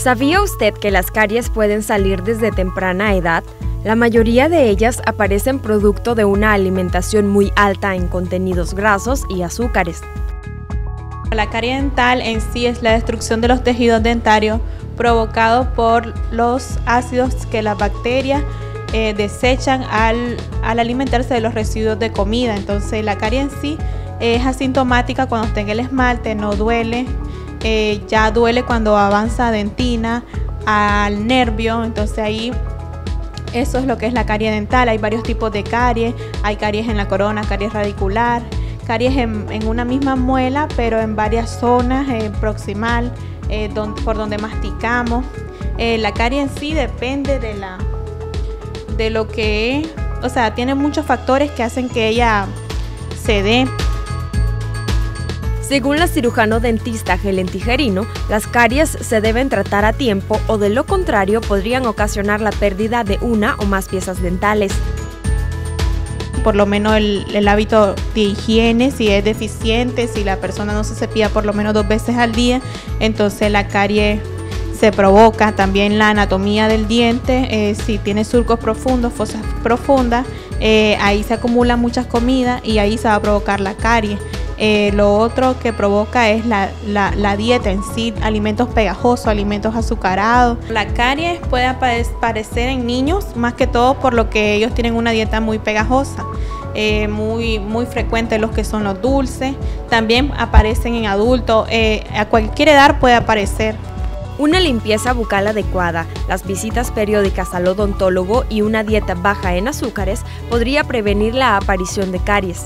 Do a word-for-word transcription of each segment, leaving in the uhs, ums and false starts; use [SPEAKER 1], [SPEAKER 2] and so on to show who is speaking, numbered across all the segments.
[SPEAKER 1] ¿Sabía usted que las caries pueden salir desde temprana edad? La mayoría de ellas aparecen producto de una alimentación muy alta en contenidos grasos y azúcares.
[SPEAKER 2] La carie dental en sí es la destrucción de los tejidos dentarios provocado por los ácidos que las bacterias eh, desechan al, al alimentarse de los residuos de comida. Entonces la carie en sí es asintomática cuando está en el esmalte, no duele, eh, ya duele cuando avanza dentina al nervio. Entonces ahí eso es lo que es la carie dental. Hay varios tipos de caries, hay caries en la corona, caries radicular, caries en, en una misma muela, pero en varias zonas, eh, proximal, eh, don, por donde masticamos. Eh, la carie en sí depende de, la, de lo que es, o sea, tiene muchos factores que hacen que ella se dé.
[SPEAKER 1] Según la cirujano dentista Helen Tijerino, las caries se deben tratar a tiempo o de lo contrario podrían ocasionar la pérdida de una o más piezas dentales.
[SPEAKER 2] Por lo menos el, el hábito de higiene, si es deficiente, si la persona no se cepilla por lo menos dos veces al día, entonces la carie se provoca. También la anatomía del diente, eh, si tiene surcos profundos, fosas profundas, eh, ahí se acumulan muchas comidas y ahí se va a provocar la carie. Eh, lo otro que provoca es la, la, la dieta en sí, alimentos pegajosos, alimentos azucarados. La caries puede aparecer en niños, más que todo por lo que ellos tienen una dieta muy pegajosa, eh, muy, muy frecuente los que son los dulces. También aparecen en adultos, eh, a cualquier edad puede aparecer.
[SPEAKER 1] Una limpieza bucal adecuada, las visitas periódicas al odontólogo y una dieta baja en azúcares podría prevenir la aparición de caries.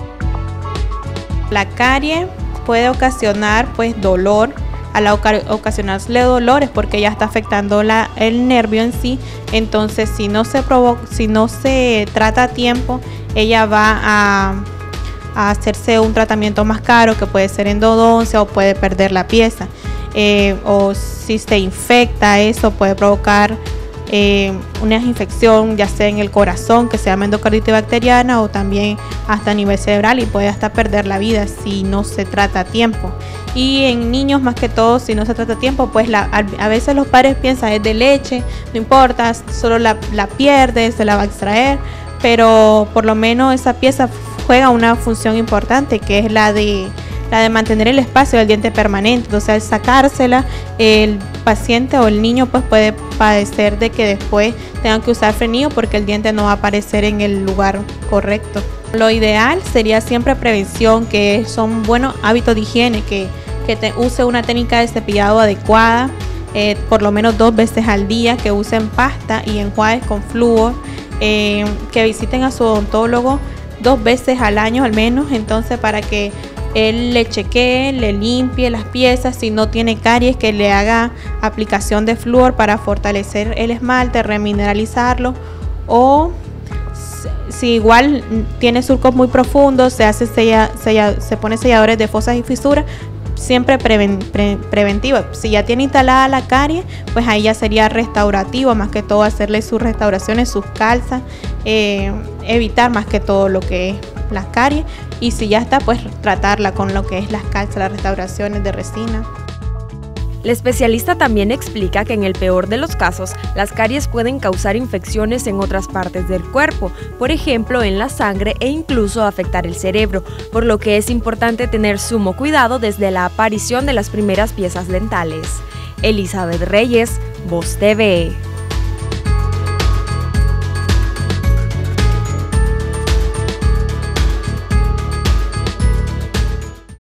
[SPEAKER 2] La carie puede ocasionar pues dolor, al ocasionarle dolores porque ya está afectando la, el nervio en sí. Entonces si no se provoca, si no se trata a tiempo, ella va a, a hacerse un tratamiento más caro que puede ser endodoncia o puede perder la pieza. Eh, o si se infecta, eso puede provocar Eh, una infección ya sea en el corazón que se llama endocarditis bacteriana o también hasta a nivel cerebral y puede hasta perder la vida si no se trata a tiempo. Y en niños más que todo, si no se trata a tiempo, pues la, a veces los padres piensan es de leche, no importa, solo la, la pierde, se la va a extraer, pero por lo menos esa pieza juega una función importante que es la de la de mantener el espacio del diente permanente. Entonces al sacársela, el paciente o el niño pues puede padecer de que después tengan que usar frenillo porque el diente no va a aparecer en el lugar correcto. Lo ideal sería siempre prevención, que son buenos hábitos de higiene, que, que te use una técnica de cepillado adecuada, eh, por lo menos dos veces al día, que usen pasta y enjuagues con flúor, eh, que visiten a su odontólogo dos veces al año al menos, entonces para que él le chequee, le limpie las piezas, si no tiene caries, que le haga aplicación de flúor para fortalecer el esmalte, remineralizarlo, o si igual tiene surcos muy profundos, se hace sella, sella, se pone selladores de fosas y fisuras, siempre preven, pre, preventivo. Si ya tiene instalada la caries, pues ahí ya sería restaurativo, más que todo hacerle sus restauraciones, sus calzas, eh, evitar más que todo lo que es las caries, y si ya está, pues tratarla con lo que es las calzas, las restauraciones de resina.
[SPEAKER 1] El especialista también explica que en el peor de los casos, las caries pueden causar infecciones en otras partes del cuerpo, por ejemplo en la sangre e incluso afectar el cerebro, por lo que es importante tener sumo cuidado desde la aparición de las primeras piezas dentales. Elizabeth Reyes, Voz T V.